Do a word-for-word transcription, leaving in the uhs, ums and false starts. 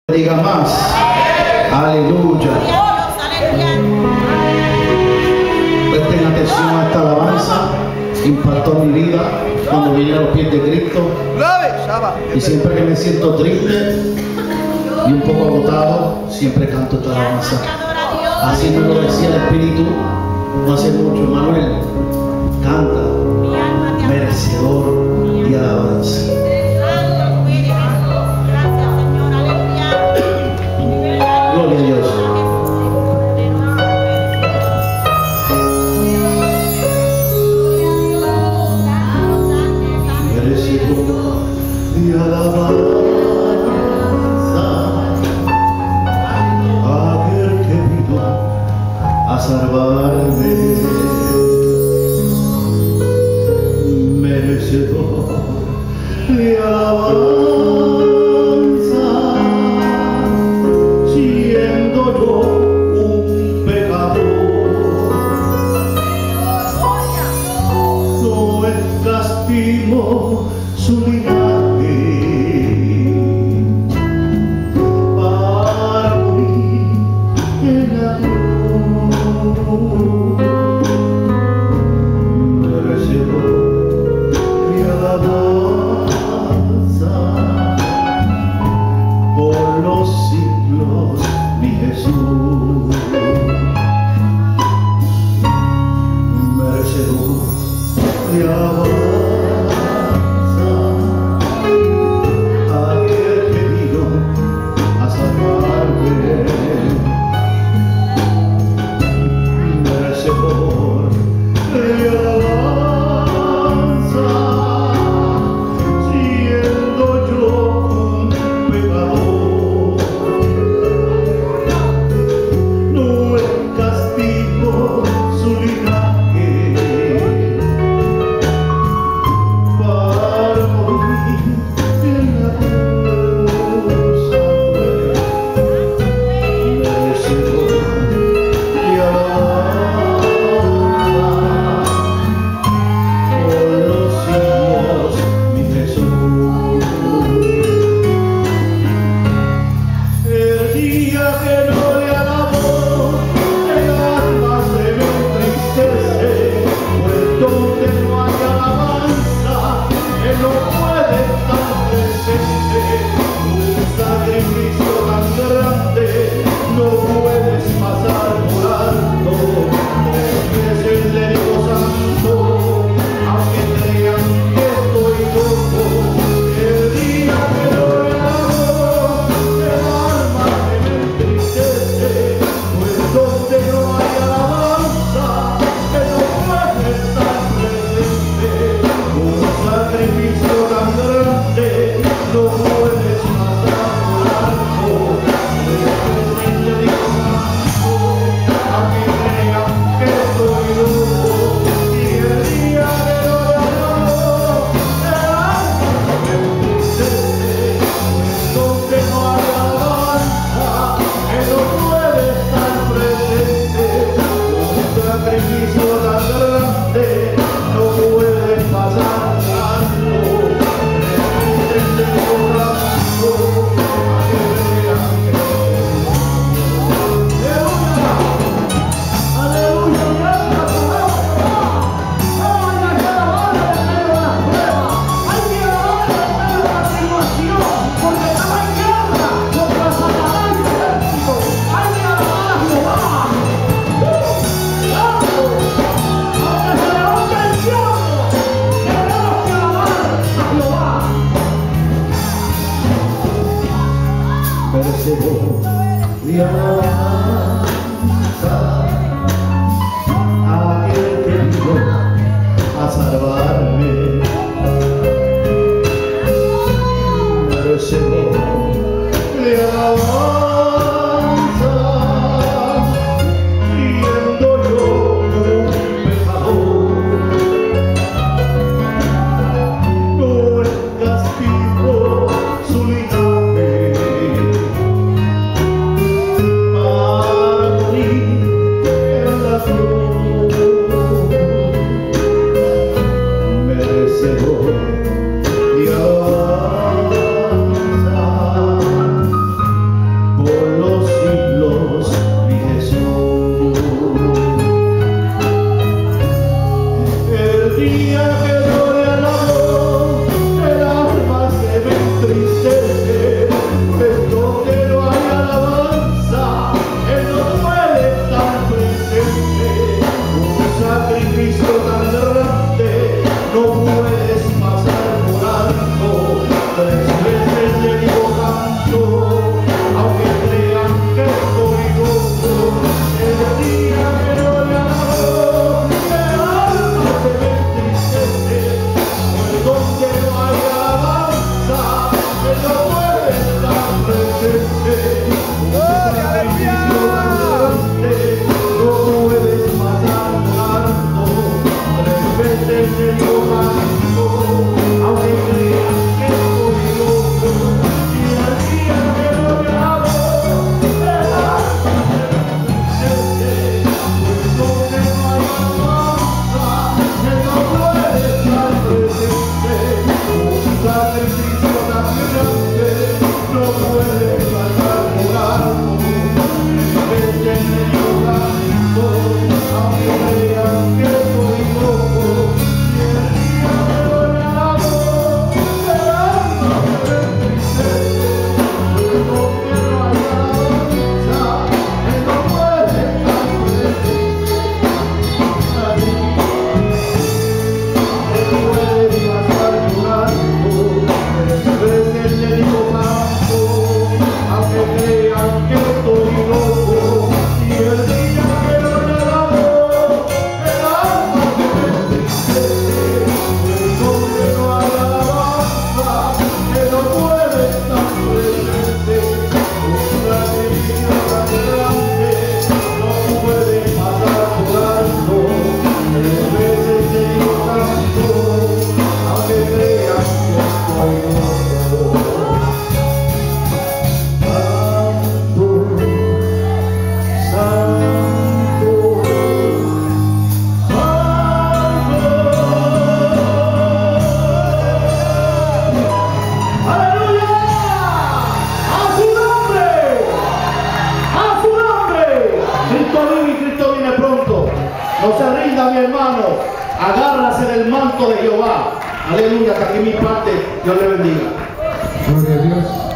Diga más. Aleluya. Presten atención a esta alabanza. Impactó mi vida cuando vine a los pies de Cristo. Y siempre que me siento triste y un poco agotado, siempre canto esta alabanza. Así me lo decía el Espíritu no hace mucho. Manuel, canta merecedor y alabanza. Gloria a Dios. Merecedor y alabanza, aquel que vino a salvarme. Merecedor y alabanza, su linaje para morir en la cruz. Merecedor y alabanza por los siglos, mi Jesús. Merecedor y alabanza, y alabanza, aquel que vino a salvarme. Merecedor y alabanza, siendo yo un pecador. No es castigo su linaje para morir en la cruz. Merecedor y alabanza, No se rinda, mi hermano. Agárrase del manto de Jehová. Aleluya, hasta aquí mi parte. Dios le bendiga. Gloria a Dios.